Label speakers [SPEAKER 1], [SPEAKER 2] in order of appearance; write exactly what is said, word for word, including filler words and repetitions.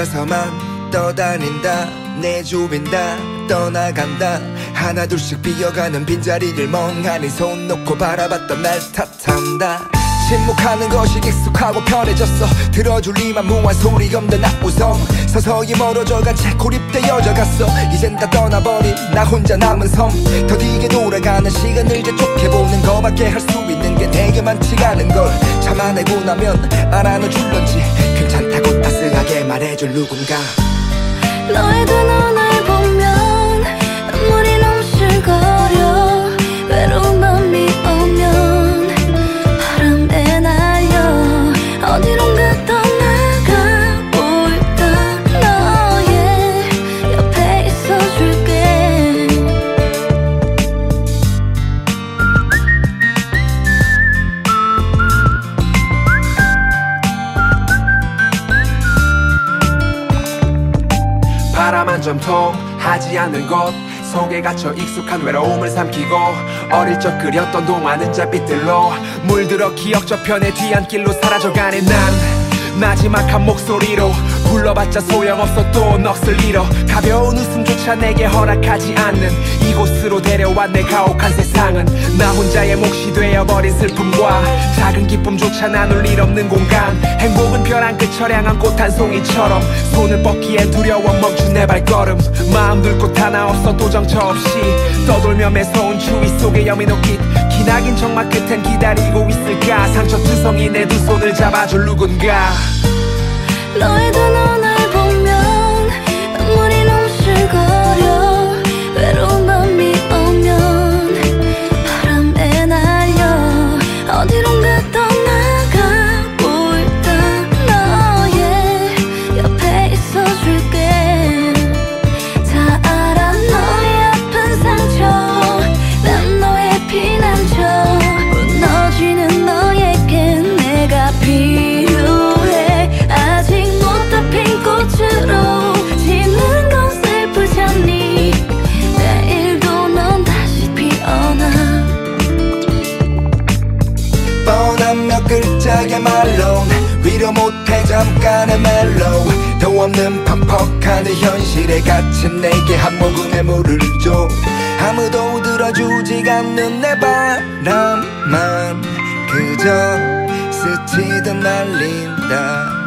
[SPEAKER 1] 혼자서만 떠다닌다. 내조빈다 떠나간다. 하나둘씩 비어가는 빈자리를 멍하니 손 놓고 바라봤던 날 탓한다. 침묵하는 것이 익숙하고 편해졌어. 들어줄 이만 무한 소리 없는 악우성. 서서히 멀어져간 채 고립되어져 갔어. 이젠 다 떠나버린 나 혼자 남은 섬. 더디게 돌아가는 시간을 재촉해보는 거밖에 할 수 있는 게 되게 많지가 않은걸. 참아내고 나면 알아눠줄런지 괜찮다고 따스하게 말해줄 누군가.
[SPEAKER 2] 너의 두 눈을 보면 눈물이 넘실거려. 외로운 맘이 오면 바람에 날려 어디론가 떠나가고 있다. 너의 옆에 있어줄게.
[SPEAKER 3] 바람 한 점 통하지 않는 곳 속에 갇혀 익숙한 외로움을 삼키고 어릴 적 그렸던 동화는 잣빛들로 물들어 기억 저편의 뒤안길로 사라져가네. 난 마지막 한 목소리로 불러봤자 소용없어. 또 넋을 잃어 가벼운 웃음조차 내게 허락하지 않는 이곳으로 데려와 내 가혹한 세상은 나 혼자의 몫이 되어버린 슬픔과 작은 기쁨조차 나눌 일 없는 공간. 행복은 벼랑 끝 처량한 꽃 한 송이처럼 손을 뻗기엔 두려워 멈춘 내 발걸음. 마음 둘 곳 하나 없어 또 정처 없이 떠돌며 매서운 추위 속에 여민옷깃 기나긴 정막 끝엔 기다리고 있을까. 상처투성이 내 두 손을 잡아줄 누군가.
[SPEAKER 2] 너의 두 눈을 보면 눈물이 넘실거려. 외로운 밤이 오면 바람에 날려 어디론가 떠나가고 있다. 너의 옆에 있어줄게. 다 알아 너의 아픈 상처. 난 너의 피난처. 무너지는 너에게 내가 필요해. 아직 못 다 핀 꽃으로 지는 건 슬프지 않니. 내일도 넌 다시 피어나.
[SPEAKER 1] 뻔한 몇 글자의 말로 위로 못해 잠깐의 멜로. 더 없는 퍽퍽한 현실에 갇힌 내게 한 모금의 물을 줘. 아무도 들어주지 않는 내 바람만 그저 스치듯 날린다.